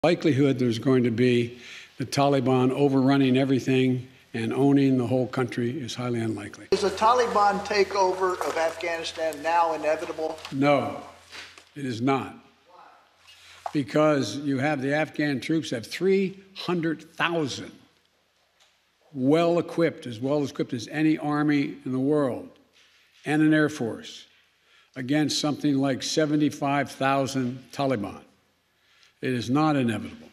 Likelihood there's going to be the Taliban overrunning everything and owning the whole country is highly unlikely. Is a Taliban takeover of Afghanistan now inevitable? No, it is not. Because you have the Afghan troops have 300,000 well-equipped as any army in the world, and an air force against something like 75,000 Taliban. It is not inevitable.